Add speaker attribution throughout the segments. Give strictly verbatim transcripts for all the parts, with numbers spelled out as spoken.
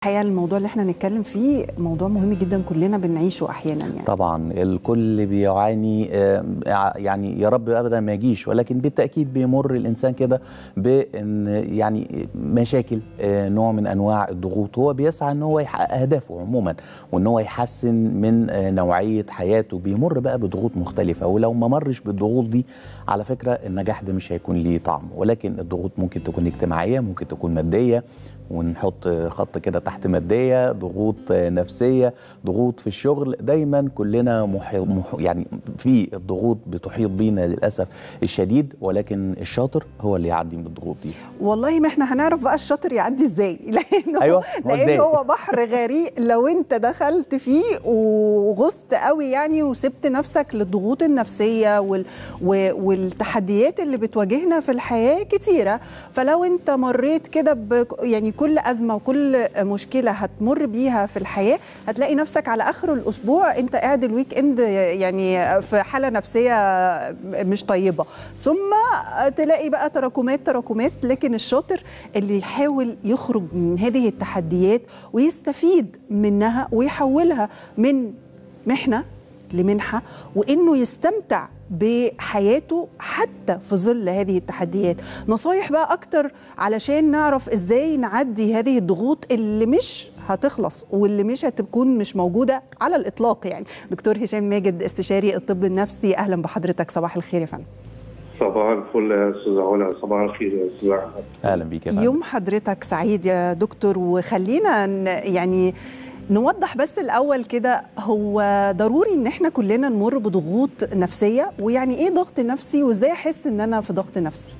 Speaker 1: الحقيقه الموضوع اللي احنا هنتكلم فيه موضوع مهم جدا، كلنا بنعيشه احيانا يعني.
Speaker 2: طبعا الكل بيعاني، يعني يا رب ابدا ما يجيش، ولكن بالتاكيد بيمر الانسان كده بان يعني مشاكل، نوع من انواع الضغوط. هو بيسعى ان هو يحقق اهدافه عموما، وان هو يحسن من نوعيه حياته، بيمر بقى بضغوط مختلفه. ولو ما مرش بالضغوط دي على فكره النجاح ده مش هيكون ليه طعم. ولكن الضغوط ممكن تكون اجتماعيه، ممكن تكون ماديه، ونحط خط كده تحت ماديه، ضغوط نفسيه، ضغوط في الشغل. دايما كلنا مح... مح... يعني في الضغوط بتحيط بينا للاسف الشديد، ولكن الشاطر هو اللي يعدي من الضغوط دي.
Speaker 1: والله ما احنا هنعرف بقى الشاطر يعدي ازاي، لانه
Speaker 2: ايوه
Speaker 1: لان هو بحر غريق لو انت دخلت فيه وغصت قوي يعني، وسبت نفسك للضغوط النفسيه وال... والتحديات اللي بتواجهنا في الحياه كتيره. فلو انت مريت كده ب... يعني كل ازمه وكل مشكله هتمر بيها في الحياه، هتلاقي نفسك على اخر الاسبوع انت قاعد الويك اند يعني في حاله نفسيه مش طيبه، ثم تلاقي بقى تراكمات تراكمات. لكن الشاطر اللي يحاول يخرج من هذه التحديات ويستفيد منها ويحولها من محنه لمنحه، وانه يستمتع بحياته حتى في ظل هذه التحديات. نصايح بقى اكتر علشان نعرف ازاي نعدي هذه الضغوط اللي مش هتخلص واللي مش هتكون مش موجوده على الاطلاق يعني. دكتور هشام ماجد، استشاري الطب النفسي، اهلا بحضرتك. صباح الخير يا فندم.
Speaker 3: صباح الفل يا استاذ علا. صباح الخير يا استاذ احمد.
Speaker 2: اهلا بيك يا فندم.
Speaker 1: يوم حضرتك سعيد يا دكتور. وخلينا يعني نوضح بس الأول كده، هو ضروري إن إحنا كلنا نمر بضغوط نفسية؟ ويعني إيه ضغط نفسي؟ وإزاي أحس إن أنا في ضغط نفسي؟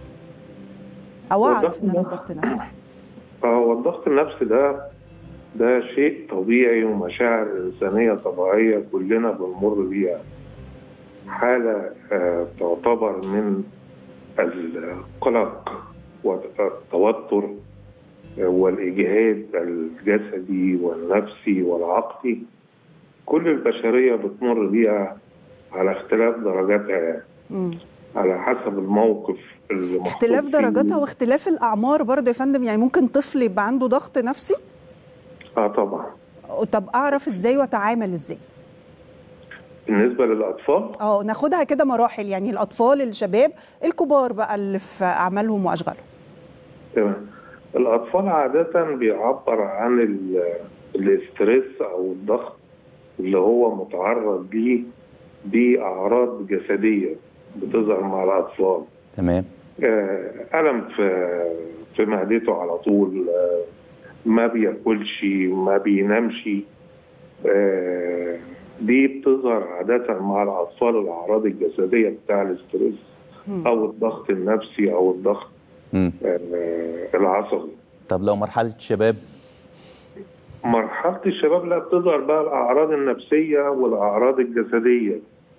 Speaker 1: أو أعرف إن أنا في ضغط نفسي؟
Speaker 3: هو الضغط النفسي ده ده شيء طبيعي ومشاعر إنسانية طبيعية كلنا بنمر بيها. حالة آه تعتبر من القلق والتوتر والإجهاد الجسدي والنفسي والعقلي. كل البشرية بتمر بيها على اختلاف درجاتها، على حسب الموقف اللي محطوط فيه.
Speaker 1: اختلاف درجاتها واختلاف الأعمار برضه يا فندم. يعني ممكن طفل يبقى عنده ضغط نفسي؟
Speaker 3: اه طبعا.
Speaker 1: طب أعرف إزاي وأتعامل إزاي؟
Speaker 3: بالنسبة للأطفال؟
Speaker 1: اه ناخدها كده مراحل، يعني الأطفال، الشباب، الكبار بقى اللي في أعمالهم وأشغالهم.
Speaker 3: تمام. الأطفال عادة بيعبر عن الاسترس أو الضغط اللي هو متعرض ليه بأعراض جسدية بتظهر مع الأطفال.
Speaker 2: تمام.
Speaker 3: آه، ألم في في معدته على طول، آه، ما بياكلش، ما بينامش. آه، دي بتظهر عادة مع الأطفال، الأعراض الجسدية بتاع الاسترس أو الضغط النفسي أو الضغط آه العصبي.
Speaker 2: طب لو مرحلة الشباب؟
Speaker 3: مرحلة الشباب لا، بتظهر بقى الأعراض النفسية والأعراض الجسدية،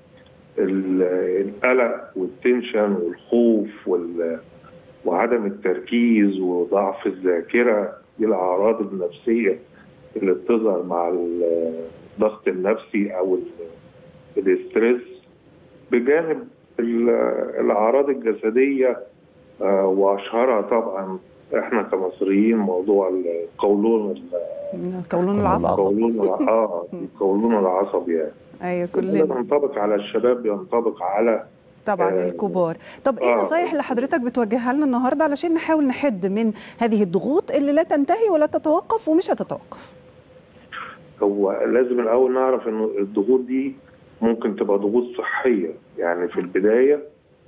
Speaker 3: القلق والتنشن والخوف وعدم التركيز وضعف الذاكرة. دي الأعراض النفسية اللي بتظهر مع الضغط النفسي أو الاسترس، بجانب الأعراض الجسدية آه واشهرها طبعا احنا كمصريين موضوع القولون
Speaker 1: القولون العصبي.
Speaker 3: القولون اه القولون العصبي يعني.
Speaker 1: ايوه كلنا.
Speaker 3: بينطبق على الشباب، بينطبق على
Speaker 1: طبعا آه الكبار. طب ايه النصايح آه اللي حضرتك بتوجهها لنا النهارده علشان نحاول نحد من هذه الضغوط اللي لا تنتهي ولا تتوقف ومش هتتوقف؟
Speaker 3: هو لازم الاول نعرف ان الضغوط دي ممكن تبقى ضغوط صحيه. يعني في البدايه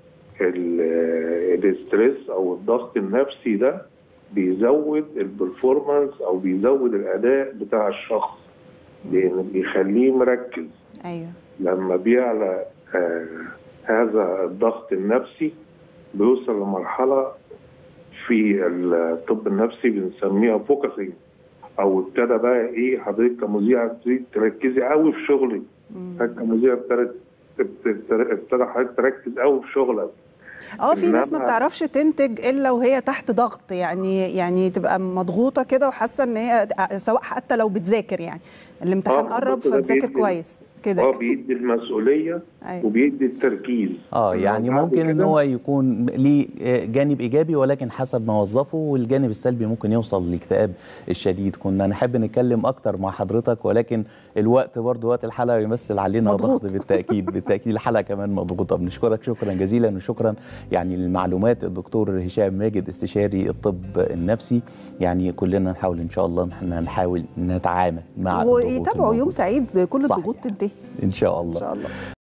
Speaker 3: الاسترس او الضغط النفسي ده بيزود البرفورمانس او بيزود الاداء بتاع الشخص، لان بيخليه مركز.
Speaker 1: ايوه.
Speaker 3: لما بيعلى آه هذا الضغط النفسي بيوصل لمرحله في الطب النفسي بنسميها فوكسنج، او ابتدى بقى ايه، حضرتك كمذيعه تركزي قوي في شغلك. كمذيعه ابتدت ابتدى حضرتك تركز قوي في شغلك.
Speaker 1: اه في ناس ما بتعرفش تنتج الا وهي تحت ضغط، يعني يعني تبقى مضغوطه كده وحاسه ان هي سواء حتى لو بتذاكر، يعني الامتحان قرب فتذاكر كويس. كده
Speaker 3: اه بيدي المسؤوليه
Speaker 1: أيوة.
Speaker 3: وبيدي التركيز.
Speaker 2: اه يعني
Speaker 3: بعد
Speaker 2: ممكن ان
Speaker 3: كده
Speaker 2: هو يكون ليه جانب ايجابي ولكن حسب ما وظفه، والجانب السلبي ممكن يوصل للاكتئاب الشديد. كنا نحب نتكلم اكتر مع حضرتك ولكن الوقت برضو وقت الحلقه يمثل علينا
Speaker 1: مضغوط.
Speaker 2: ضغط. بالتاكيد بالتاكيد الحلقه كمان مضغوطه. بنشكرك شكرا جزيلا، وشكرا يعني للمعلومات الدكتور هشام ماجد استشاري الطب النفسي. يعني كلنا نحاول ان شاء الله ان احنا نحاول نتعامل مع الضغوط
Speaker 1: ويتابعوا يوم
Speaker 2: الموجودة.
Speaker 1: سعيد كل
Speaker 2: صحيح.
Speaker 1: الضغوط تنتهي
Speaker 2: ان شاء الله.
Speaker 1: ان شاء الله.